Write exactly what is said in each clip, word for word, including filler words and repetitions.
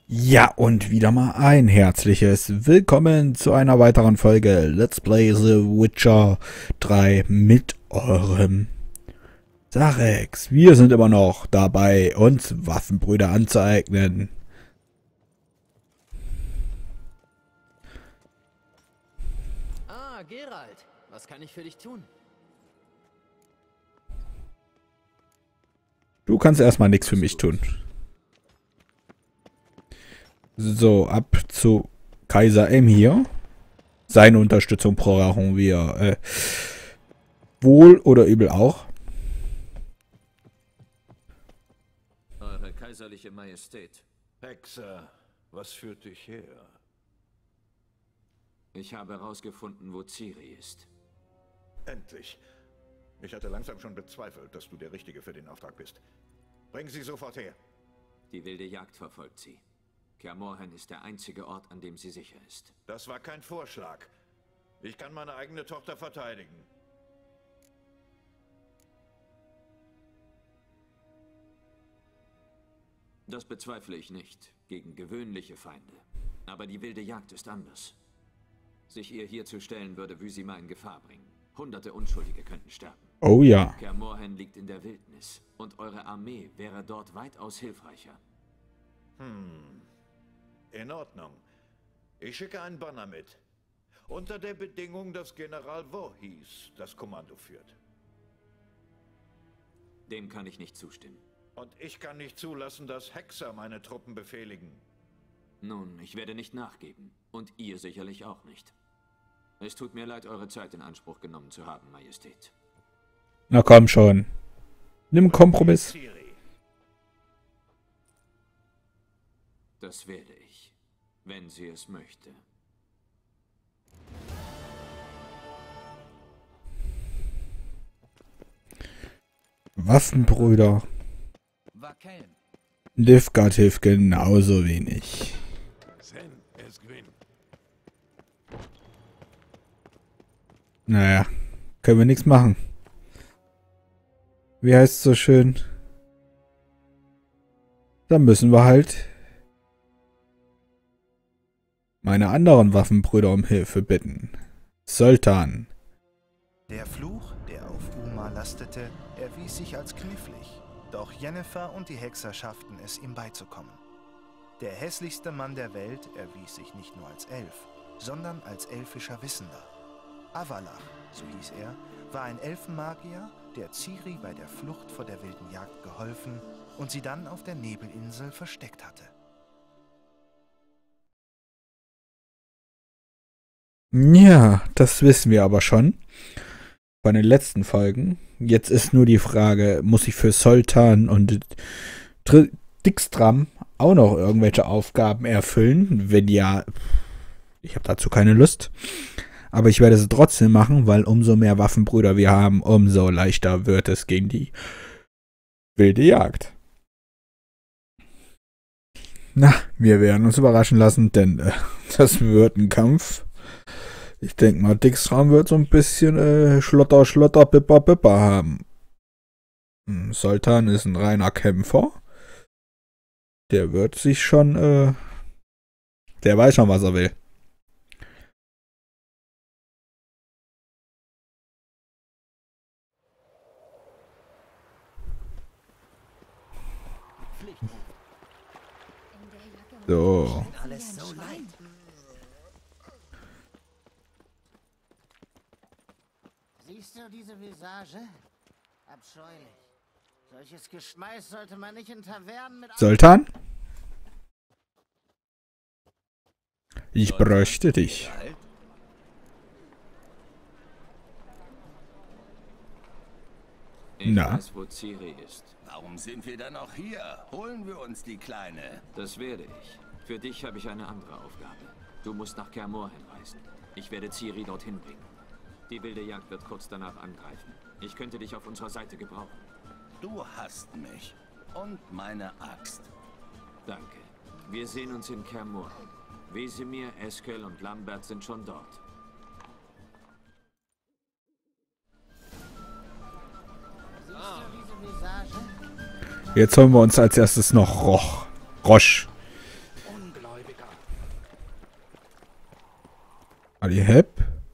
Ja, und wieder mal ein herzliches Willkommen zu einer weiteren Folge Let's Play The Witcher drei mit eurem Sarex. Wir sind immer noch dabei, uns Waffenbrüder anzueignen. Ah, Geralt, was kann ich für dich tun? Du kannst erstmal nichts für mich tun. So, ab zu Kaiser M hier. Seine Unterstützung brauchen wir äh, wohl oder übel auch. Eure kaiserliche Majestät, Hexer, was führt dich her? ich habe herausgefunden, wo Ciri ist. Endlich. Ich hatte langsam schon bezweifelt, dass du der Richtige für den Auftrag bist. Bring sie sofort her. Die wilde Jagd verfolgt sie. Kaer Morhen ist der einzige Ort, an dem sie sicher ist. Das war kein Vorschlag. Ich kann meine eigene Tochter verteidigen. Das bezweifle ich nicht, gegen gewöhnliche Feinde. Aber die wilde Jagd ist anders. Sich ihr hier zu stellen, würde Vizima in Gefahr bringen. Hunderte Unschuldige könnten sterben. Oh ja. Kaer Morhen liegt in der Wildnis und eure Armee wäre dort weitaus hilfreicher. Hm. In Ordnung. Ich schicke einen Banner mit. Unter der Bedingung, dass General Voorhis das Kommando führt. Dem kann ich nicht zustimmen. Und ich kann nicht zulassen, dass Hexer meine Truppen befehligen. Nun, ich werde nicht nachgeben. Und ihr sicherlich auch nicht. Es tut mir leid, eure Zeit in Anspruch genommen zu haben, Majestät. Na komm schon. Nimm einen Kompromiss. Ciri. Das werde ich, wenn sie es möchte. Waffenbrüder. Vakeln. Nilfgaard hilft genauso wenig. Naja, können wir nichts machen. Wie heißt es so schön? Dann müssen wir halt meine anderen Waffenbrüder um Hilfe bitten. Zoltan. Der Fluch, der auf Uma lastete, erwies sich als knifflig. Doch Yennefer und die Hexer schafften es, ihm beizukommen. Der hässlichste Mann der Welt erwies sich nicht nur als Elf, sondern als elfischer Wissender. Avalach, so hieß er, war ein Elfenmagier, der Ciri bei der Flucht vor der wilden Jagd geholfen und sie dann auf der Nebelinsel versteckt hatte. Ja, das wissen wir aber schon. Bei den letzten Folgen. Jetzt ist nur die Frage, muss ich für Zoltan und Dr- Dijkstram auch noch irgendwelche Aufgaben erfüllen? Wenn ja, ich habe dazu keine Lust. Aber ich werde es trotzdem machen, weil umso mehr Waffenbrüder wir haben, umso leichter wird es gegen die wilde Jagd. Na, wir werden uns überraschen lassen, denn äh, das wird ein Kampf. Ich denke mal, Dijkstram wird so ein bisschen äh, Schlotter, Schlotter, Pipper, Pipper haben. Hm, Zoltan ist ein reiner Kämpfer. Der wird sich schon, äh, der weiß schon, was er will. So. Alles so leid. Siehst du diese Visage? Abscheulich. Solches Geschmeiß sollte man nicht in Tavernen mit... Zoltan? Ich bräuchte dich. Ich Na? weiß, wo Ciri ist. Warum sind wir dann noch hier? Holen wir uns die Kleine. Das werde ich. Für dich habe ich eine andere Aufgabe. Du musst nach Kaer Morhen reisen. Ich werde Ciri dorthin bringen. Die wilde Jagd wird kurz danach angreifen. Ich könnte dich auf unserer Seite gebrauchen. Du hast mich. Und meine Axt. Danke. Wir sehen uns in Kaer Morhen. Wesemir, Eskel und Lambert sind schon dort. Siehst du diese Visage? Jetzt holen wir uns als erstes noch Roch. Roche. Aliheb.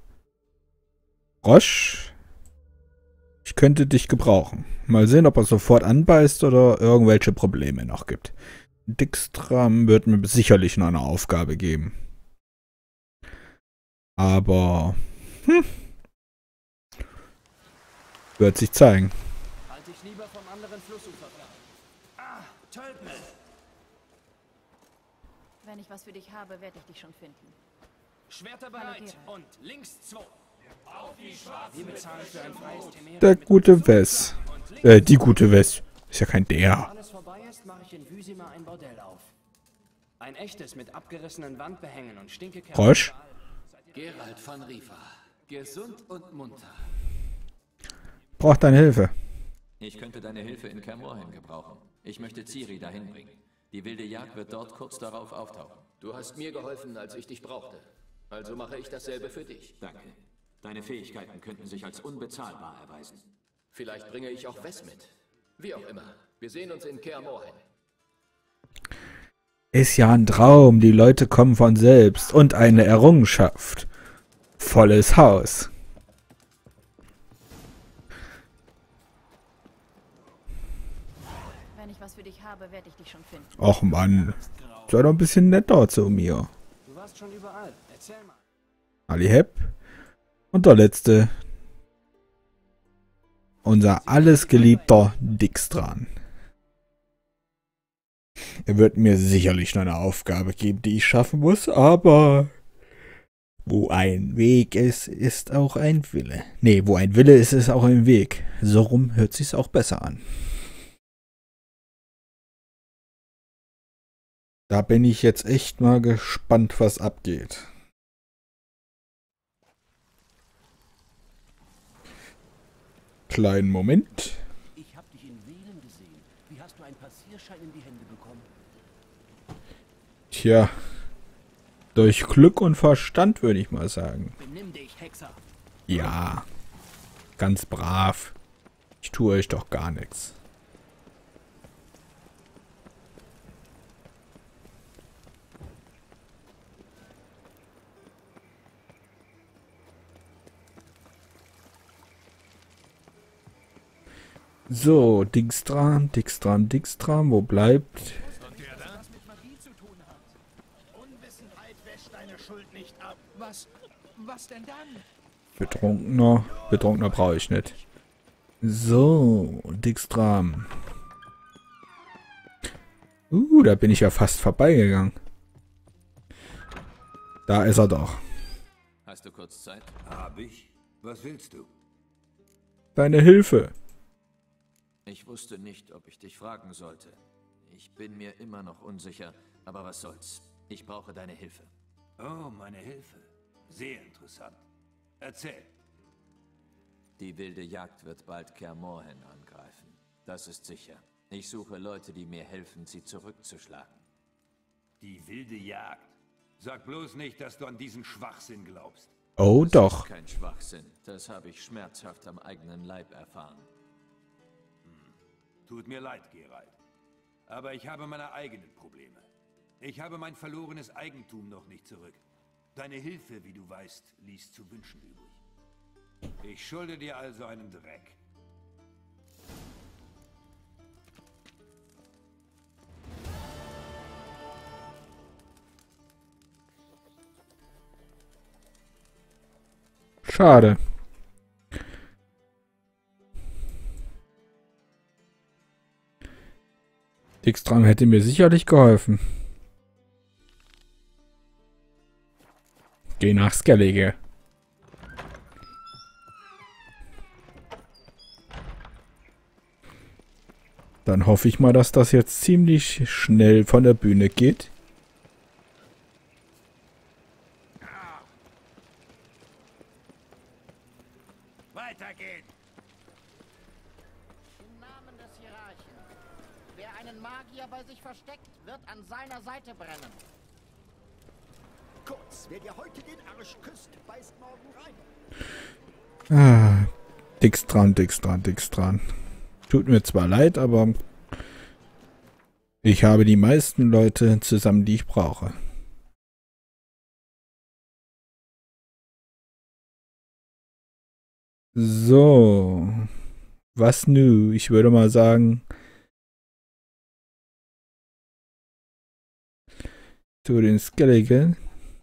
Roche. Ich könnte dich gebrauchen. Mal sehen, ob er sofort anbeißt oder irgendwelche Probleme noch gibt. Dijkstram wird mir sicherlich noch eine Aufgabe geben. Aber hm, wird sich zeigen. Halt dich lieber vom anderen Flussufer fern. Ah, Tölpel! Wenn ich was für dich habe, werde ich dich schon finden. Schwerter bereit und links zwei. Wir bezahlen für ein freies Temer. Der gute Wes. Äh, die gute Wes. Ist ja kein der. Alles vorbei ist, mache ich in Wüsima ein Bordell auf. Ein echtes mit abgerissenen Wandbehängen und Stinkekerzen. Roche. Geralt von Riva. Gesund und munter. Braucht deine Hilfe. Ich könnte deine Hilfe in Kaer Morhen gebrauchen. Ich möchte Ciri dahin bringen. Die wilde Jagd wird dort kurz darauf auftauchen. Du hast mir geholfen, als ich dich brauchte. Also mache ich dasselbe für dich. Danke. Deine Fähigkeiten könnten sich als unbezahlbar erweisen. Vielleicht bringe ich auch Wes mit. Wie auch immer. Wir sehen uns in Kaer Morhen. Ist ja ein Traum. Die Leute kommen von selbst. Und eine Errungenschaft. Volles Haus. Wenn ich was für dich habe, werde ich dich schon finden. Och Mann. Sei doch ein bisschen netter zu mir. Du warst schon überall. Erzähl mal. Aliheb. Und der letzte. Unser alles geliebter Dijkstran. Er wird mir sicherlich noch eine Aufgabe geben, die ich schaffen muss, aber wo ein Weg ist, ist auch ein Wille. Nee, wo ein Wille ist, ist auch ein Weg. So rum hört sich's auch besser an. Da bin ich jetzt echt mal gespannt, was abgeht. Kleinen Moment. Ich habe dich in Wählen gesehen. Wie hast du einen Passierschein in die Hände bekommen? Tja, durch Glück und Verstand würde ich mal sagen. Benimm dich, Hexer. Ja, ganz brav. Ich tue euch doch gar nichts. So, Dijkstran, Dijkstran, Dijkstran, wo bleibt? Unwissenheit wäscht deine Schuld nicht ab. Was? Was denn dann? Betrunkener, Betrunkener brauche ich nicht. So, Dijkstran. Uh, da bin ich ja fast vorbeigegangen. Da ist er doch. Hast du kurz Zeit? Hab ich? Was willst du? Deine Hilfe. Ich wusste nicht, ob ich dich fragen sollte. Ich bin mir immer noch unsicher, aber was soll's. Ich brauche deine Hilfe. Oh, meine Hilfe. Sehr interessant. Erzähl. Die wilde Jagd wird bald Kaer Morhen angreifen. Das ist sicher. Ich suche Leute, die mir helfen, sie zurückzuschlagen. Die wilde Jagd. Sag bloß nicht, dass du an diesen Schwachsinn glaubst. Oh, Das doch. ist kein Schwachsinn. Das habe ich schmerzhaft am eigenen Leib erfahren. Tut mir leid, Geralt. Aber ich habe meine eigenen Probleme. Ich habe mein verlorenes Eigentum noch nicht zurück. Deine Hilfe, wie du weißt, ließ zu wünschen übrig. Ich schulde dir also einen Dreck. Schade. Dijkstran hätte mir sicherlich geholfen. Geh nach Skellige. Dann hoffe ich mal, dass das jetzt ziemlich schnell von der Bühne geht. Weitergehen! Im Namen des Hierarchen. Wer einen Magier bei sich versteckt, wird an seiner Seite brennen. Kurz, wer dir heute den Arsch küsst, beißt morgen rein. Ah, Dijkstran, Dijkstran, Dijkstran. Tut mir zwar leid, aber ich habe die meisten Leute zusammen, die ich brauche. So. Was nu? Ich würde mal sagen, zu den Skeleton.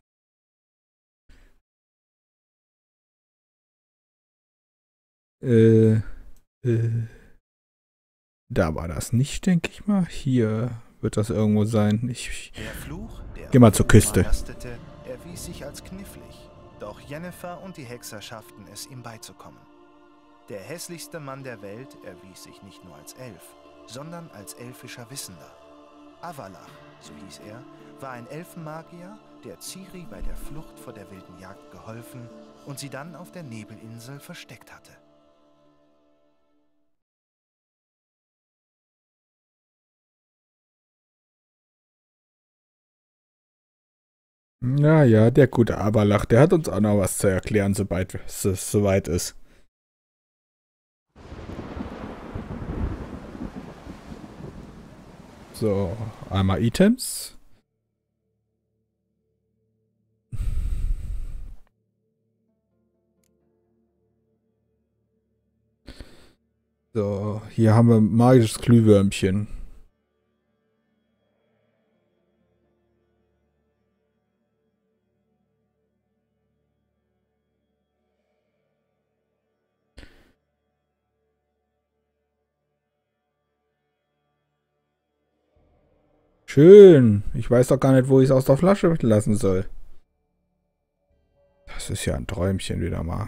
Äh, äh, da war das nicht, denke ich mal. Hier wird das irgendwo sein. Ich, ich Der Fluch, der geh mal auf zur Uma Küste. lastete, erwies sich als knifflig. Doch Yennefer und die Hexer schafften es, ihm beizukommen. Der hässlichste Mann der Welt erwies sich nicht nur als Elf, sondern als elfischer Wissender. Avalach, so hieß er, war ein Elfenmagier, der Ciri bei der Flucht vor der wilden Jagd geholfen und sie dann auf der Nebelinsel versteckt hatte. Ja, ja, der gute Aberlach, der hat uns auch noch was zu erklären, sobald es soweit ist. So, einmal Items. So, hier haben wir magisches Glühwürmchen. Schön. Ich weiß doch gar nicht, wo ich es aus der Flasche lassen soll. Das ist ja ein Träumchen wieder mal.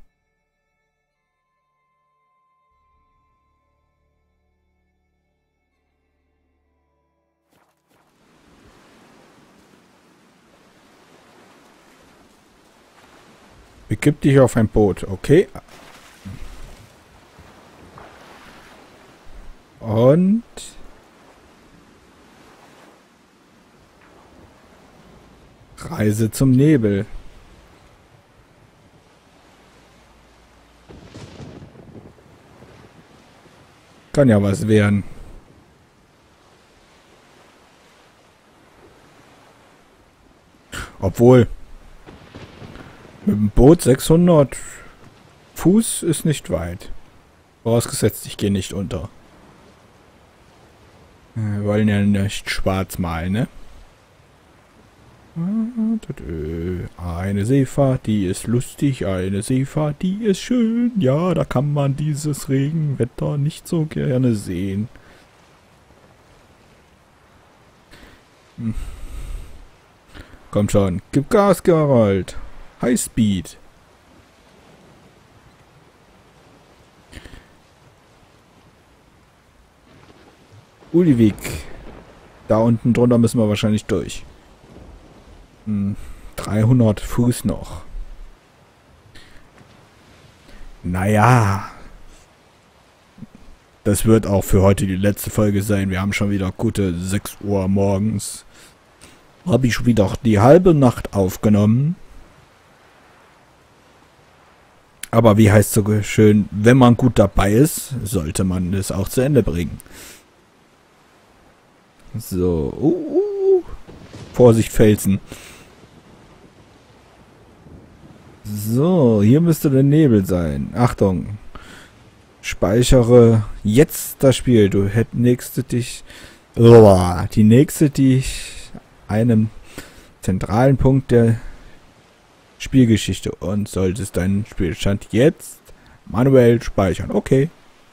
Begib dich auf ein Boot, okay? Und... Reise zum Nebel. Kann ja was werden. Obwohl, mit dem Boot sechshundert Fuß ist nicht weit. Vorausgesetzt, ich gehe nicht unter. Wir wollen ja nicht schwarz malen, ne? Eine Seefahrt, die ist lustig, eine Seefahrt, die ist schön. Ja, da kann man dieses Regenwetter nicht so gerne sehen. Hm. Komm schon, gib Gas, Geralt. Highspeed. Ulivik. Da unten drunter müssen wir wahrscheinlich durch. Hm, dreihundert Fuß noch. Naja. Das wird auch für heute die letzte Folge sein. Wir haben schon wieder gute sechs Uhr morgens. Habe ich wieder die halbe Nacht aufgenommen. Aber wie heißt so schön, wenn man gut dabei ist, sollte man es auch zu Ende bringen. So. Uh, uh. Vorsicht, Felsen. So, hier müsste der Nebel sein. Achtung. Speichere jetzt das Spiel. Du hättest nächste dich. Oh, die nächste dich einem zentralen Punkt der Spielgeschichte und solltest deinen Spielstand jetzt manuell speichern. Okay.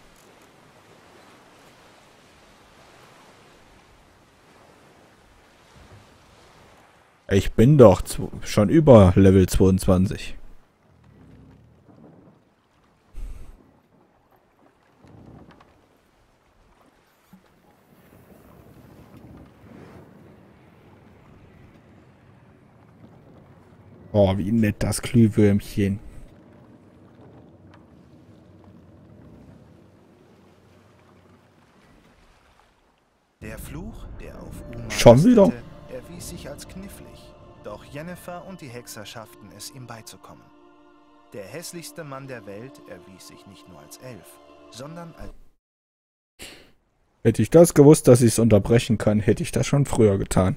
Ich bin doch schon über Level zweiundzwanzig. Oh, wie nett das Glühwürmchen. Der Fluch, der auf Uma Schon wieder? lastete, erwies sich als knifflig. Doch Yennefer und die Hexer schafften es, ihm beizukommen. Der hässlichste Mann der Welt erwies sich nicht nur als Elf, sondern als... Hätte ich das gewusst, dass ich es unterbrechen kann, hätte ich das schon früher getan.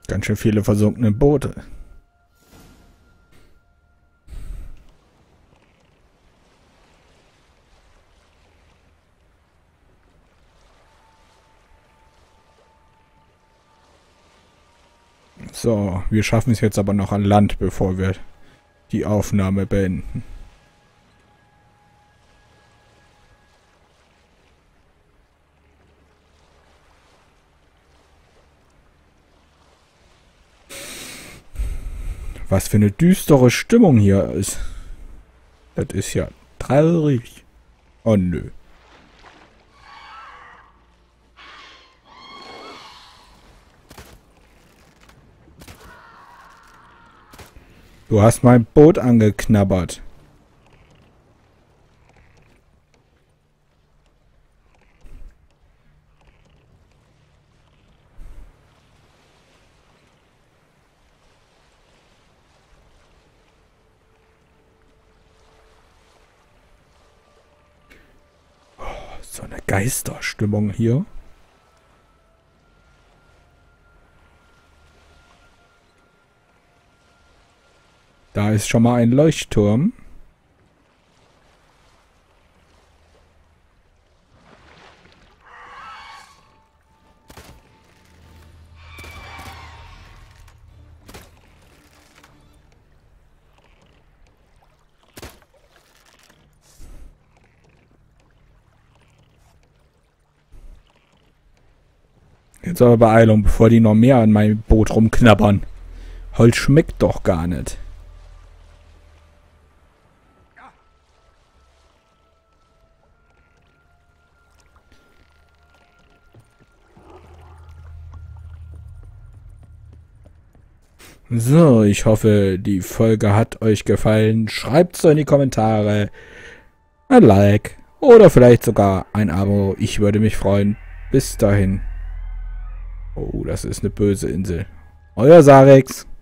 Ganz schön viele versunkene Boote. So, wir schaffen es jetzt aber noch an Land, bevor wir die Aufnahme beenden. Was für eine düstere Stimmung hier ist. Das ist ja traurig. Oh nö. Du hast mein Boot angeknabbert. Oh, so eine Geisterstimmung hier. Da ist schon mal ein Leuchtturm. Jetzt aber Beeilung, bevor die noch mehr an meinem Boot rumknabbern. Holz schmeckt doch gar nicht. So, ich hoffe, die Folge hat euch gefallen. Schreibt es in die Kommentare. Ein Like oder vielleicht sogar ein Abo. Ich würde mich freuen. Bis dahin. Oh, das ist eine böse Insel. Euer Sarex.